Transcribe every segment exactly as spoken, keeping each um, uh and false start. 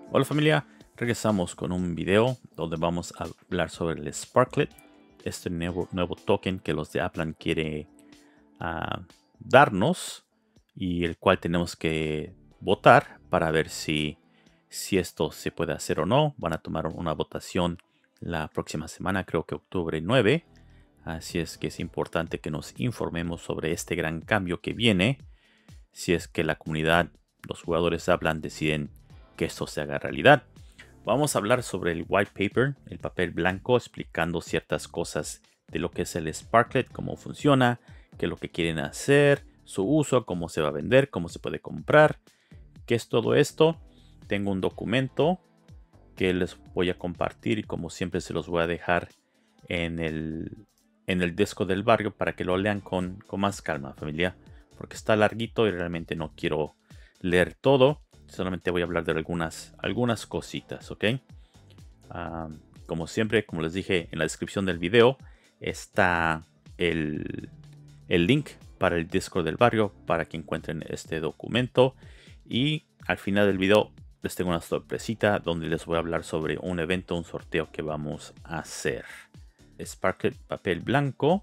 Hola familia, regresamos con un video donde vamos a hablar sobre el Sparklet, este nuevo, nuevo token que los de Aplan quiere uh, darnos y el cual tenemos que votar para ver si, si esto se puede hacer o no. Van a tomar una votación la próxima semana, creo que octubre nueve, así es que es importante que nos informemos sobre este gran cambio que viene si es que la comunidad, los jugadores de Aplan deciden que esto se haga realidad. Vamos a hablar sobre el white paper, el papel blanco, explicando ciertas cosas de lo que es el Sparklet, cómo funciona, qué es lo que quieren hacer, su uso, cómo se va a vender, cómo se puede comprar, qué es todo esto. Tengo un documento que les voy a compartir y como siempre se los voy a dejar en el, en el disco del barrio para que lo lean con, con más calma, familia, porque está larguito y realmente no quiero leer todo. Solamente voy a hablar de algunas, algunas cositas, ¿ok? Uh, como siempre, como les dije en la descripción del video, está el, el link para el Discord del barrio para que encuentren este documento. Y al final del video les tengo una sorpresita donde les voy a hablar sobre un evento, un sorteo que vamos a hacer. Sparklet papel blanco.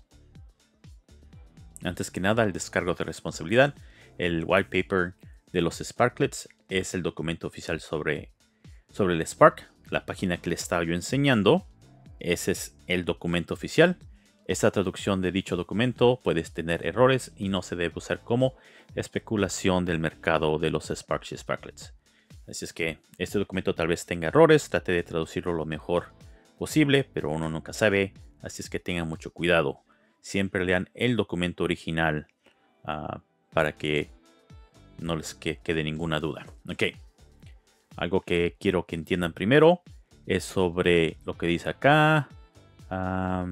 Antes que nada, el descargo de responsabilidad. El white paper de los Sparklets es el documento oficial sobre, sobre el Spark. La página que les estaba yo enseñando. Ese es el documento oficial. Esta traducción de dicho documento puede tener errores y no se debe usar como especulación del mercado de los Sparks y Sparklets. Así es que este documento tal vez tenga errores. Trate de traducirlo lo mejor posible, pero uno nunca sabe. Así es que tengan mucho cuidado. Siempre lean el documento original uh, para que no les que quede ninguna duda. Ok. Algo que quiero que entiendan primero es sobre lo que dice acá. Uh,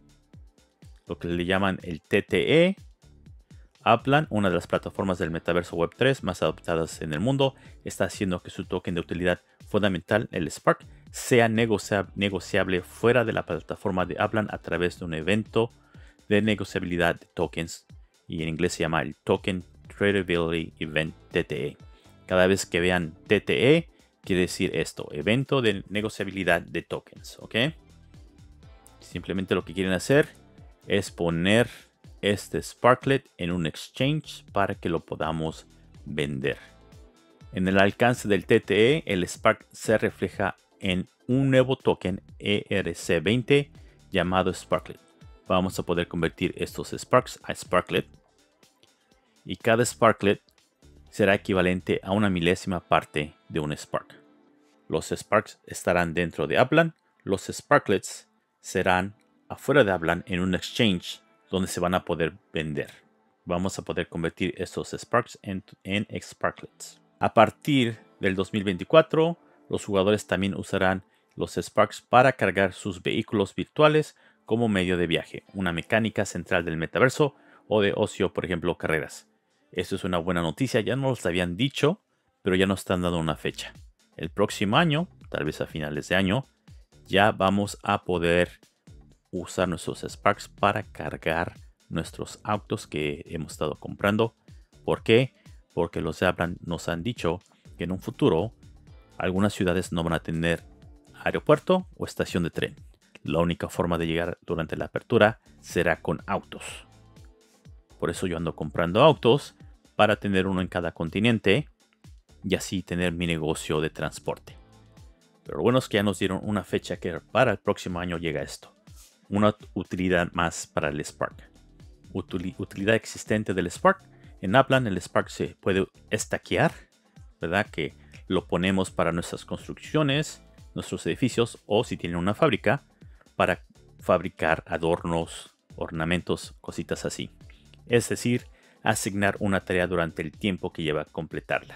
lo que le llaman el T T E. Aplan, una de las plataformas del metaverso web tres más adoptadas en el mundo, está haciendo que su token de utilidad fundamental, el Spark, sea negocia negociable fuera de la plataforma de Aplan a través de un evento de negociabilidad de tokens, y en inglés se llama el Token Tradability Event T T E. Cada vez que vean T T E, quiere decir esto, evento de negociabilidad de tokens, ¿ok? Simplemente lo que quieren hacer es poner este Sparklet en un exchange para que lo podamos vender. En el alcance del T T E, el Spark se refleja en un nuevo token E R C veinte llamado Sparklet. Vamos a poder convertir estos Sparks a Sparklet. Y cada Sparklet será equivalente a una milésima parte de un Spark. Los Sparks estarán dentro de Aplan. Los Sparklets serán afuera de Aplan en un exchange donde se van a poder vender. Vamos a poder convertir estos Sparks en, en Sparklets. A partir del dos mil veinticuatro, los jugadores también usarán los Sparks para cargar sus vehículos virtuales como medio de viaje, una mecánica central del metaverso o de ocio, por ejemplo, carreras. Esto es una buena noticia, ya nos lo habían dicho, pero ya nos están dando una fecha. El próximo año, tal vez a finales de año, ya vamos a poder usar nuestros Sparks para cargar nuestros autos que hemos estado comprando. ¿Por qué? Porque los de Aplan nos han dicho que en un futuro algunas ciudades no van a tener aeropuerto o estación de tren. La única forma de llegar durante la apertura será con autos. Por eso yo ando comprando autos para tener uno en cada continente y así tener mi negocio de transporte. Pero lo bueno es que ya nos dieron una fecha que para el próximo año llega esto. Una utilidad más para el Spark. Util- utilidad existente del Spark. En Aplan el Spark se puede stackear, ¿verdad? Que lo ponemos para nuestras construcciones, nuestros edificios o si tienen una fábrica para fabricar adornos, ornamentos, cositas así. Es decir, asignar una tarea durante el tiempo que lleva a completarla.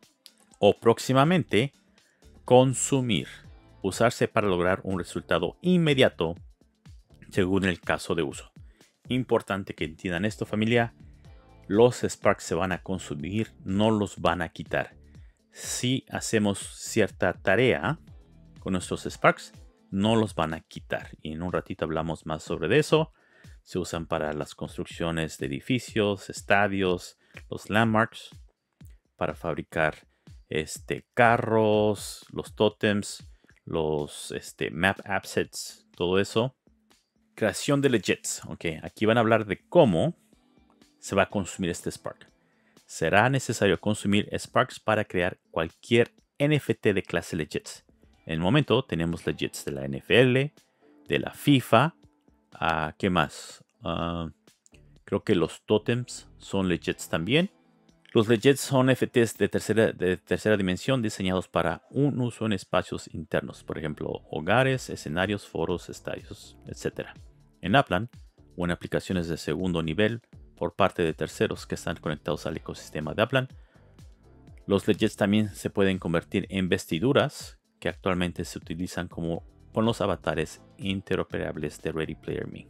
O próximamente, consumir. Usarse para lograr un resultado inmediato según el caso de uso. Importante que entiendan esto, familia. Los Sparks se van a consumir, no los van a quitar. Si hacemos cierta tarea con nuestros Sparks, no los van a quitar. Y en un ratito hablamos más sobre eso. Se usan para las construcciones de edificios, estadios, los landmarks, para fabricar este, carros, los totems, los este, map assets, todo eso. Creación de legits. Ok, aquí van a hablar de cómo se va a consumir este Spark. Será necesario consumir Sparks para crear cualquier N F T de clase legits. En el momento tenemos legits de la N F L, de la FIFA. Uh, ¿Qué más? Uh, creo que los totems son legits también. Los legits son N F Ts de tercera, de tercera dimensión diseñados para un uso en espacios internos. Por ejemplo, hogares, escenarios, foros, estadios, etcétera. En Upland o en aplicaciones de segundo nivel por parte de terceros que están conectados al ecosistema de Upland. Los legits también se pueden convertir en vestiduras que actualmente se utilizan como con los avatares interoperables de Ready Player Me.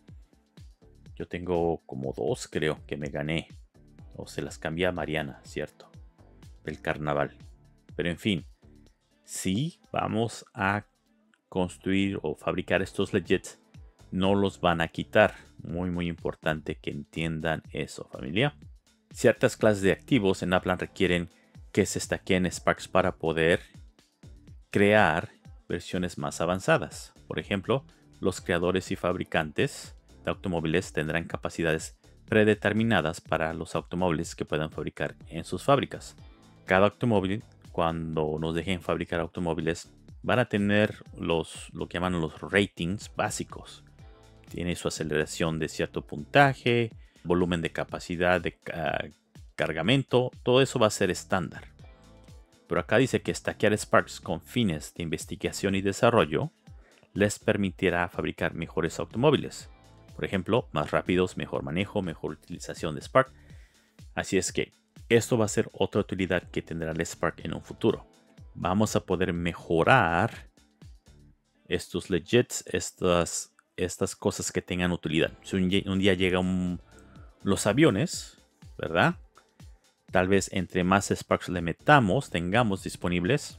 Yo tengo como dos, creo, que me gané. O se las cambié a Mariana, ¿cierto? Del carnaval. Pero en fin, si vamos a construir o fabricar estos legits, no los van a quitar. Muy, muy importante que entiendan eso, familia. Ciertas clases de activos en Upland requieren que se stackeen Sparks para poder crear versiones más avanzadas. Por ejemplo, los creadores y fabricantes de automóviles tendrán capacidades predeterminadas para los automóviles que puedan fabricar en sus fábricas. Cada automóvil, cuando nos dejen fabricar automóviles, van a tener los, lo que llaman los ratings básicos. Tiene su aceleración de cierto puntaje, volumen de capacidad de uh, cargamento, todo eso va a ser estándar. Pero acá dice que stackear Sparks con fines de investigación y desarrollo les permitirá fabricar mejores automóviles. Por ejemplo, más rápidos, mejor manejo, mejor utilización de Spark. Así es que esto va a ser otra utilidad que tendrá el Spark en un futuro. Vamos a poder mejorar estos legits, estas, estas cosas que tengan utilidad. Si un, un día llegan los aviones, ¿verdad? Tal vez entre más Sparks le metamos, tengamos disponibles,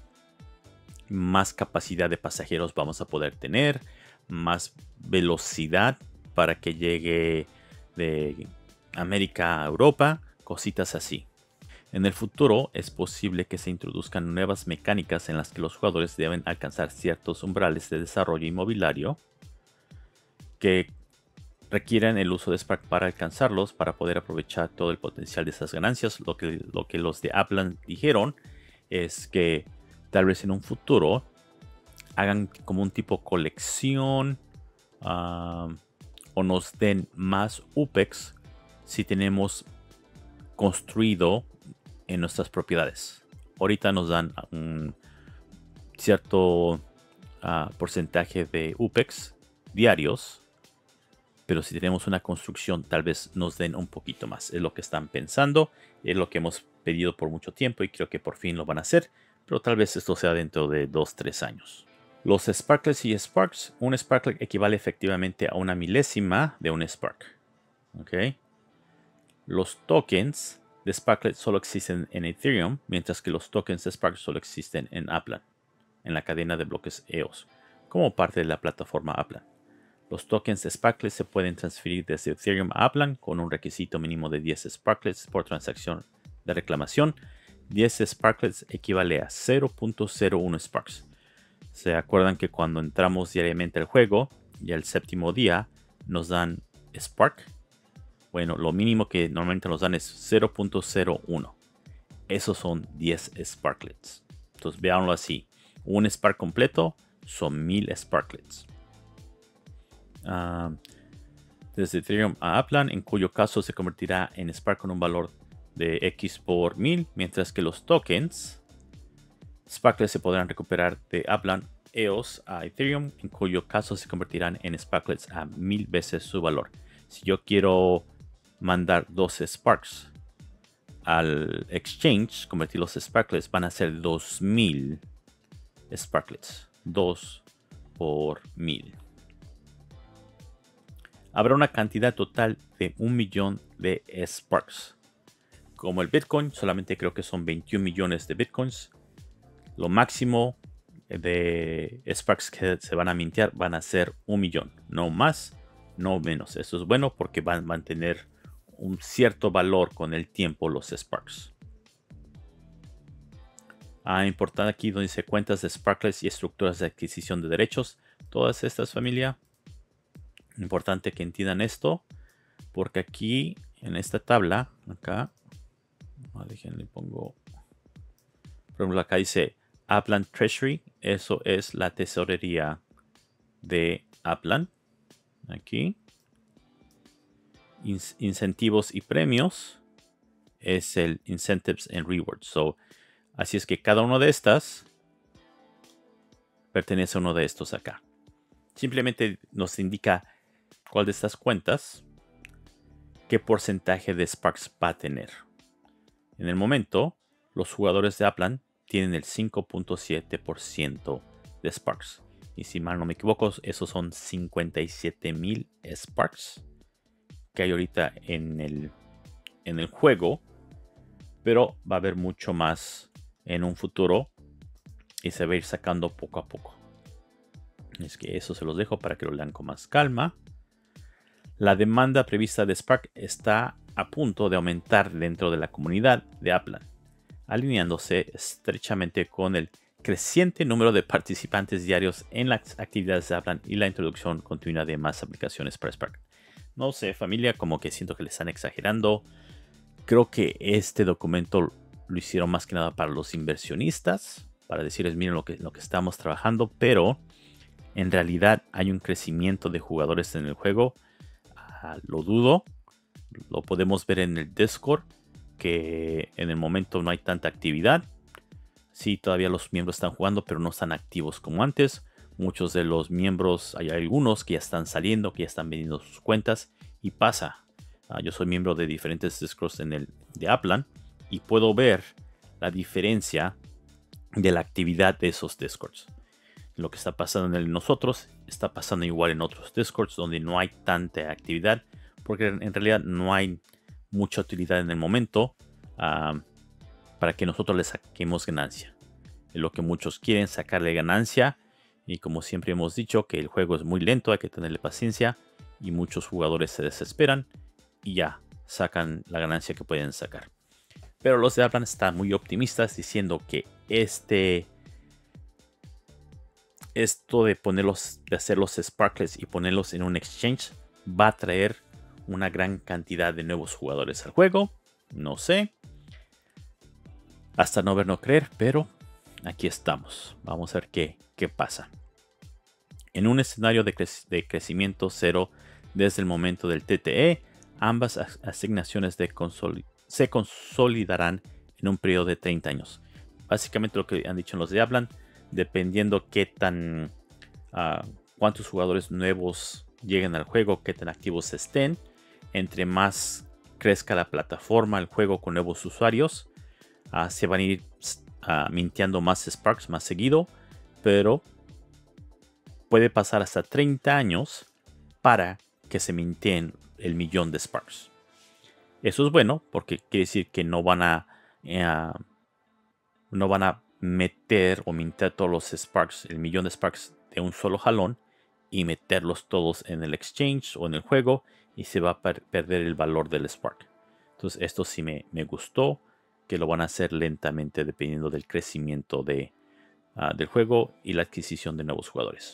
más capacidad de pasajeros vamos a poder tener, más velocidad para que llegue de América a Europa, cositas así. En el futuro es posible que se introduzcan nuevas mecánicas en las que los jugadores deben alcanzar ciertos umbrales de desarrollo inmobiliario que requieren el uso de Spark para alcanzarlos, para poder aprovechar todo el potencial de esas ganancias. Lo que, lo que los de Upland dijeron es que tal vez en un futuro hagan como un tipo colección uh, o nos den más U P E X si tenemos construido en nuestras propiedades. Ahorita nos dan un cierto uh, porcentaje de U P E X diarios, pero si tenemos una construcción tal vez nos den un poquito más. Es lo que están pensando, es lo que hemos pedido por mucho tiempo y creo que por fin lo van a hacer, pero tal vez esto sea dentro de dos a tres años. Los Sparklets y Sparks. Un Sparklet equivale efectivamente a una milésima de un Spark. ¿Okay? Los tokens de Sparklet solo existen en Ethereum, mientras que los tokens de Spark solo existen en Upland, en la cadena de bloques E O S, como parte de la plataforma Upland. Los tokens de Sparklet se pueden transferir desde Ethereum a Upland con un requisito mínimo de diez Sparklets por transacción de reclamación. diez Sparklets equivale a cero punto cero uno Sparks. ¿Se acuerdan que cuando entramos diariamente al juego y al séptimo día nos dan Spark? Bueno, lo mínimo que normalmente nos dan es cero punto cero uno. Esos son diez Sparklets. Entonces veámoslo así. Un Spark completo son mil Sparklets. Uh, desde Ethereum a Upland, en cuyo caso se convertirá en Spark con un valor de X por mil, mientras que los tokens Sparklets se podrán recuperar de Upland E O S a Ethereum, en cuyo caso se convertirán en Sparklets a mil veces su valor. Si yo quiero mandar dos Sparks al exchange, convertir los Sparklets, van a ser dos mil Sparklets. dos por mil. Habrá una cantidad total de un millón de Sparks. Como el Bitcoin, solamente creo que son veintiún millones de Bitcoins. Lo máximo de Sparks que se van a mintear van a ser un millón. No más, no menos. Eso es bueno porque van a mantener un cierto valor con el tiempo los Sparks. Ah, importante aquí donde dice cuentas de Sparklets y estructuras de adquisición de derechos. Todas estas, familia. Importante que entiendan esto. Porque aquí, en esta tabla, acá. Ah, déjenle pongo. Por ejemplo, acá dice Upland Treasury. Eso es la tesorería de Upland. Aquí. In incentivos y premios. Es el Incentives and Rewards. So, así es que cada una de estas pertenece a uno de estos acá. Simplemente nos indica cuál de estas cuentas, qué porcentaje de Sparks va a tener. En el momento, los jugadores de Upland tienen el cinco punto siete por ciento de Sparks. Y si mal no me equivoco, esos son cincuenta y siete mil Sparks que hay ahorita en el, en el juego. Pero va a haber mucho más en un futuro y se va a ir sacando poco a poco. Es que eso se los dejo para que lo lean con más calma. La demanda prevista de Spark está a punto de aumentar dentro de la comunidad de Upland, alineándose estrechamente con el creciente número de participantes diarios en las actividades de Upland y la introducción continua de más aplicaciones para Spark. No sé, familia, como que siento que le están exagerando. Creo que este documento lo hicieron más que nada para los inversionistas, para decirles miren lo que, lo que estamos trabajando, pero en realidad hay un crecimiento de jugadores en el juego. Uh, lo dudo, lo podemos ver en el Discord, que en el momento no hay tanta actividad. Sí, todavía los miembros están jugando, pero no están activos como antes. Muchos de los miembros, hay algunos que ya están saliendo, que ya están vendiendo sus cuentas y pasa. Uh, yo soy miembro de diferentes Discords en el de Upland y puedo ver la diferencia de la actividad de esos Discords. Lo que está pasando en el de nosotros está pasando igual en otros Discords donde no hay tanta actividad porque en realidad no hay mucha utilidad en el momento uh, para que nosotros le saquemos ganancia. Es lo que muchos quieren, sacarle ganancia, y como siempre hemos dicho que el juego es muy lento, hay que tenerle paciencia y muchos jugadores se desesperan y ya sacan la ganancia que pueden sacar. Pero los de Upland están muy optimistas diciendo que este esto de ponerlos, de hacer los Sparklets y ponerlos en un exchange va a traer una gran cantidad de nuevos jugadores al juego. No sé. Hasta no ver, no creer, pero aquí estamos. Vamos a ver qué, qué pasa. En un escenario de, cre de crecimiento cero desde el momento del T T E, ambas asignaciones de consoli se consolidarán en un periodo de treinta años. Básicamente lo que han dicho los de Upland, dependiendo qué tan uh, cuántos jugadores nuevos lleguen al juego, qué tan activos estén, entre más crezca la plataforma, el juego con nuevos usuarios, uh, se van a ir uh, minteando más Sparks más seguido, pero puede pasar hasta treinta años para que se minteen el millón de Sparks. Eso es bueno porque quiere decir que no van a uh, no van a meter o mintear todos los Sparks, el millón de Sparks de un solo jalón y meterlos todos en el exchange o en el juego y se va a per perder el valor del Spark. Entonces esto sí me, me gustó, que lo van a hacer lentamente dependiendo del crecimiento de, uh, del juego y la adquisición de nuevos jugadores.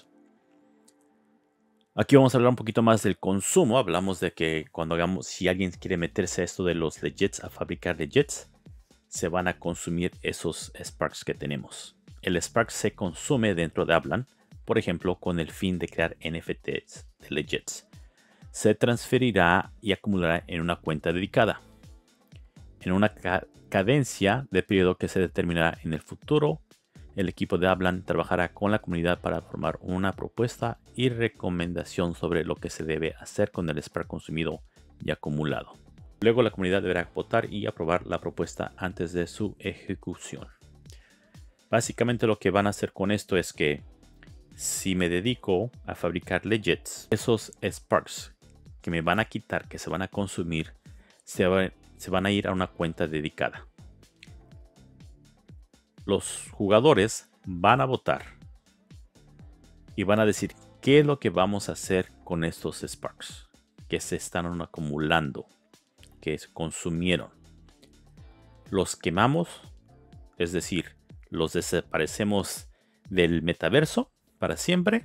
Aquí vamos a hablar un poquito más del consumo. Hablamos de que cuando hagamos, si alguien quiere meterse a esto de los legits, a fabricar legits, se van a consumir esos Sparks que tenemos. El Spark se consume dentro de Upland, por ejemplo, con el fin de crear N F Ts de legits. Se transferirá y acumulará en una cuenta dedicada, en una ca cadencia de periodo que se determinará en el futuro. El equipo de Upland trabajará con la comunidad para formar una propuesta y recomendación sobre lo que se debe hacer con el Spark consumido y acumulado. Luego la comunidad deberá votar y aprobar la propuesta antes de su ejecución. Básicamente lo que van a hacer con esto es que si me dedico a fabricar legits, esos Sparks que me van a quitar, que se van a consumir, se, va, se van a ir a una cuenta dedicada. Los jugadores van a votar y van a decir qué es lo que vamos a hacer con estos Sparks que se están acumulando, que se consumieron. Los quemamos, es decir, los desaparecemos del metaverso para siempre,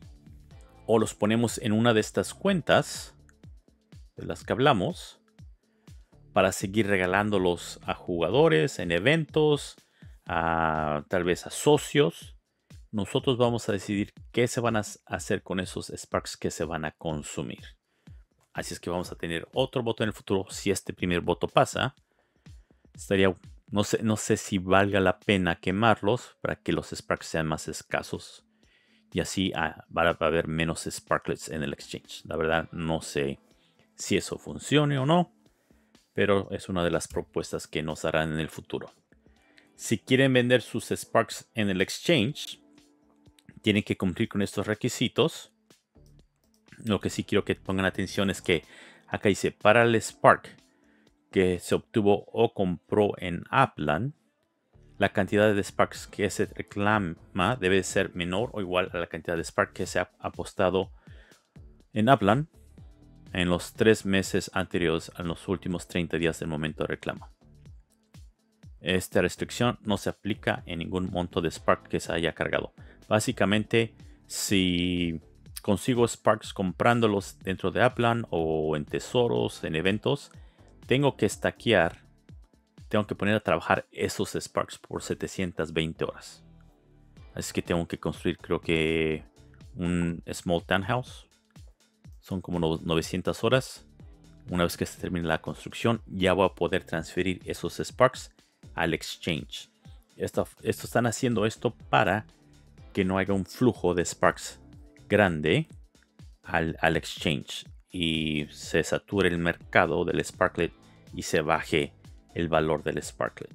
o los ponemos en una de estas cuentas de las que hablamos para seguir regalándolos a jugadores en eventos, a, tal vez a socios. Nosotros vamos a decidir qué se van a hacer con esos Sparks que se van a consumir. Así es que vamos a tener otro voto en el futuro. Si este primer voto pasa, estaría, no sé, no sé si valga la pena quemarlos para que los Sparks sean más escasos. Y así ah, va a haber menos Sparklets en el exchange. La verdad no sé si eso funcione o no, pero es una de las propuestas que nos harán en el futuro. Si quieren vender sus Sparks en el exchange, tienen que cumplir con estos requisitos. Lo que sí quiero que pongan atención es que acá dice, para el Spark que se obtuvo o compró en Upland, la cantidad de Sparks que se reclama debe ser menor o igual a la cantidad de Spark que se ha apostado en Upland en los tres meses anteriores a los últimos treinta días del momento de reclamo. Esta restricción no se aplica en ningún monto de Spark que se haya cargado. Básicamente, si consigo Sparks comprándolos dentro de Upland o en tesoros, en eventos, tengo que stackear, tengo que poner a trabajar esos Sparks por setecientas veinte horas. Así que tengo que construir, creo que un Small Townhouse. Son como novecientas horas. Una vez que se termine la construcción, ya voy a poder transferir esos Sparks al exchange. Esto, esto están haciendo esto para que no haya un flujo de Sparks grande al, al exchange y se sature el mercado del Sparklet y se baje el valor del Sparklet.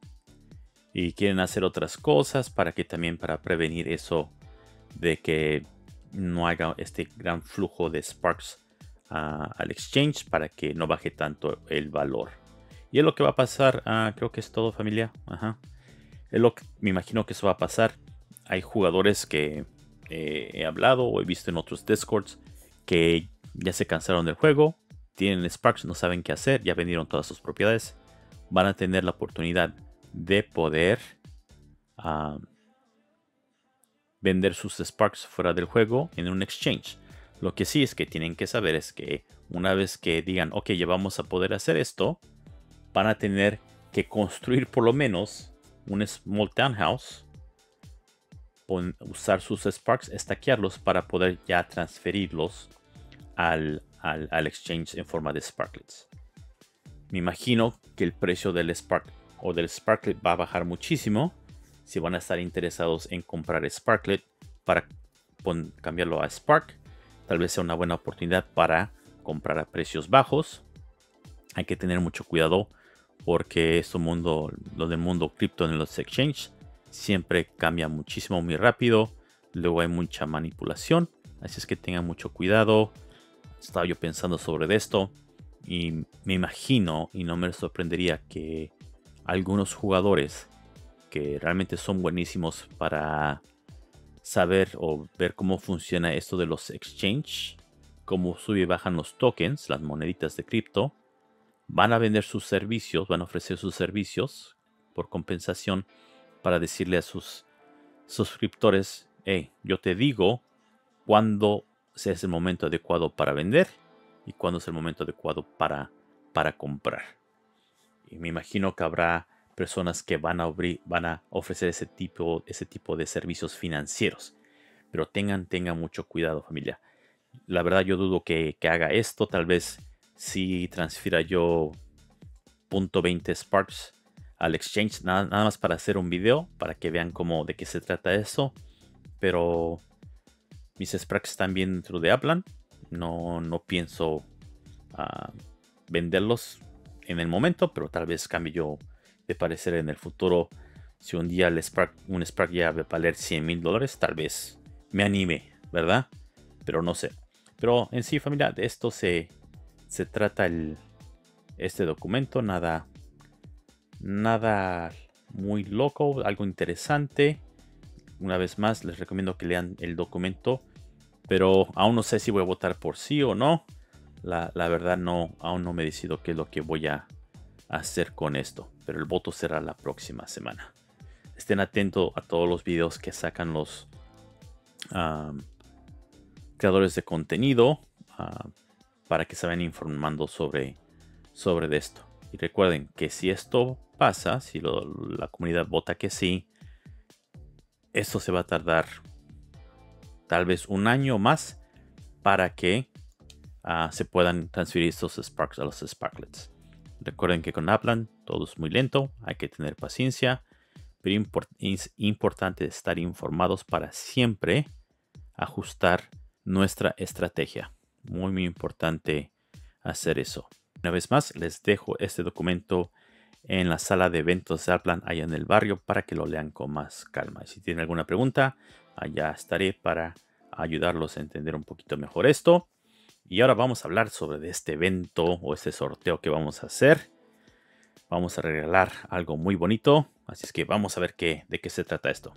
Y quieren hacer otras cosas para que también para prevenir eso de que no haya este gran flujo de Sparks uh, al exchange para que no baje tanto el valor. Y es lo que va a pasar, uh, creo que es todo, familia. Ajá. Es lo que me imagino que eso va a pasar. Hay jugadores que eh, he hablado o he visto en otros Discords que ya se cansaron del juego, tienen Sparks, no saben qué hacer, ya vendieron todas sus propiedades. Van a tener la oportunidad de poder uh, vender sus Sparks fuera del juego en un exchange. Lo que sí es que tienen que saber es que una vez que digan, ok, ya vamos a poder hacer esto, van a tener que construir por lo menos un Small Townhouse, usar sus Sparks, stackearlos para poder ya transferirlos al, al, al exchange en forma de Sparklets. Me imagino que el precio del Spark o del Sparklet va a bajar muchísimo. Si van a estar interesados en comprar Sparklet para cambiarlo a Spark, tal vez sea una buena oportunidad para comprar a precios bajos. Hay que tener mucho cuidado porque este mundo, lo del mundo cripto en los exchanges, siempre cambia muchísimo, muy rápido. Luego hay mucha manipulación, así es que tengan mucho cuidado. Estaba yo pensando sobre esto y me imagino y no me sorprendería que algunos jugadores que realmente son buenísimos para saber o ver cómo funciona esto de los exchanges, cómo sube y bajan los tokens, las moneditas de cripto, van a vender sus servicios, van a ofrecer sus servicios por compensación para decirle a sus suscriptores, hey, yo te digo cuándo es el momento adecuado para vender y cuándo es el momento adecuado para, para comprar. Y me imagino que habrá personas que van a, abrir, van a ofrecer ese tipo, ese tipo de servicios financieros. Pero tengan, tengan mucho cuidado, familia. La verdad yo dudo que, que haga esto. Tal vez si transfiera yo punto veinte Sparks al exchange. Nada, nada más para hacer un video. Para que vean cómo, de qué se trata eso. Pero mis Sparks están bien dentro de Upland. No, no pienso uh, venderlos en el momento. Pero tal vez cambie yo de parecer en el futuro. Si un día el Spark, un Spark ya va a valer cien mil dólares, tal vez me anime, ¿verdad? Pero no sé. Pero en sí, familia, de esto se, se trata el, este documento. Nada, nada muy loco, algo interesante. Una vez más, les recomiendo que lean el documento. Pero aún no sé si voy a votar por sí o no. La, la verdad, no, aún no me decido qué es lo que voy a hacer con esto. Pero el voto será la próxima semana. estén atentos a todos los videos que sacan los um, creadores de contenido uh, para que se vayan informando sobre, sobre esto. Y recuerden que si esto pasa, si lo, la comunidad vota que sí, esto se va a tardar tal vez un año más para que uh, se puedan transferir estos Sparks a los Sparklets. Recuerden que con Upland todo es muy lento, hay que tener paciencia, pero import es importante estar informados para siempre ajustar nuestra estrategia. Muy, muy importante hacer eso. Una vez más, les dejo este documento en la sala de eventos de Upland allá en el barrio para que lo lean con más calma. Y si tienen alguna pregunta, allá estaré para ayudarlos a entender un poquito mejor esto. Y ahora vamos a hablar sobre este evento o este sorteo que vamos a hacer. Vamos a regalar algo muy bonito. Así es que vamos a ver qué, de qué se trata esto.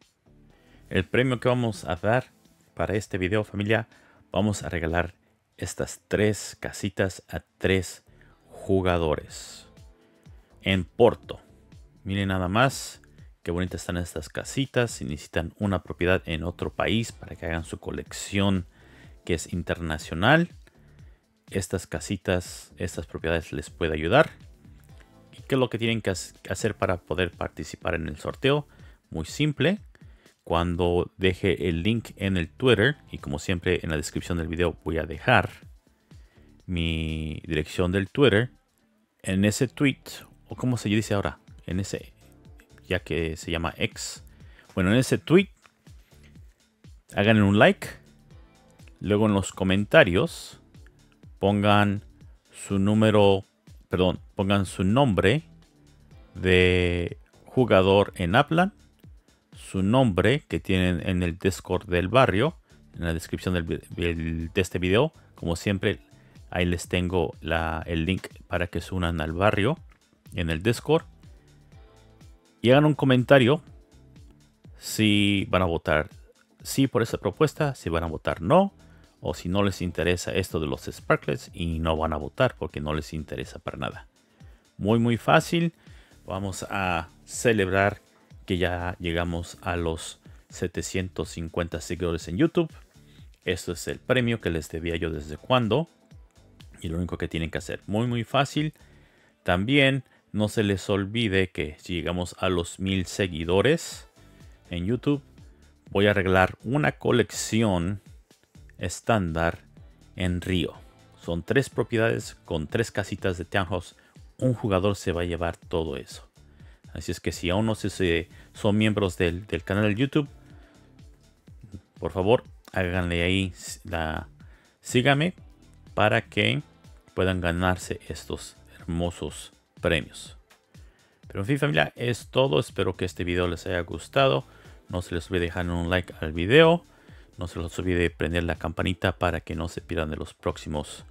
El premio que vamos a dar para este video, familia, vamos a regalar estas tres casitas a tres jugadores en Porto. Miren nada más qué bonitas están estas casitas. Si necesitan una propiedad en otro país para que hagan su colección que es internacional, estas casitas, estas propiedades les puede ayudar. ¿Y qué es lo que tienen que hacer para poder participar en el sorteo? Muy simple. Cuando deje el link en el Twitter, y como siempre en la descripción del video voy a dejar mi dirección del Twitter, en ese tweet, o como se dice ahora, en ese, ya que se llama X, bueno, en ese tweet, hagan un like. Luego en los comentarios pongan su número, perdón, pongan su nombre de jugador en Upland, su nombre que tienen en el Discord del barrio, en la descripción del, del, de este video. Como siempre, ahí les tengo la, el link para que se unan al barrio en el Discord. Y hagan un comentario si van a votar sí por esa propuesta, si van a votar no, o si no les interesa esto de los Sparklets y no van a votar porque no les interesa para nada. Muy muy fácil. Vamos a celebrar que ya llegamos a los setecientos cincuenta seguidores en YouTube. Esto es el premio que les debía yo desde cuando. Y lo único que tienen que hacer, muy muy fácil. También no se les olvide que si llegamos a los mil seguidores en YouTube, voy a regalar una colección estándar en Río. Son tres propiedades con tres casitas de townhouse. Un jugador se va a llevar todo eso. Así es que si aún no se, son miembros del, del canal de YouTube, por favor háganle ahí la síganme para que puedan ganarse estos hermosos premios. Pero en fin, familia, es todo. Espero que este video les haya gustado. No se les olvide dejar un like al video. No se les olvide prender la campanita para que no se pierdan de los próximos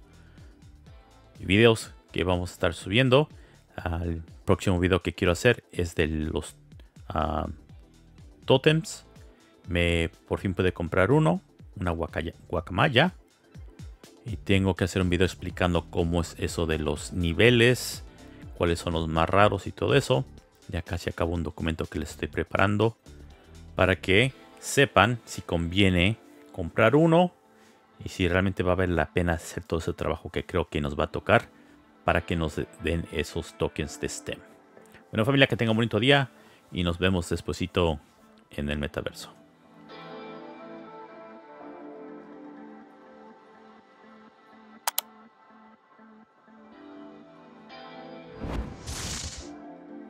videos que vamos a estar subiendo. El próximo video que quiero hacer es de los uh, totems. Me por fin pude comprar uno, una guacaya, guacamaya. Y tengo que hacer un video explicando cómo es eso de los niveles, cuáles son los más raros y todo eso. Ya casi acabo un documento que les estoy preparando para que sepan si conviene comprar uno y si realmente va a valer la pena hacer todo ese trabajo que creo que nos va a tocar para que nos den esos tokens de STEM. Bueno, familia, que tengan un bonito día y nos vemos despuesito en el metaverso.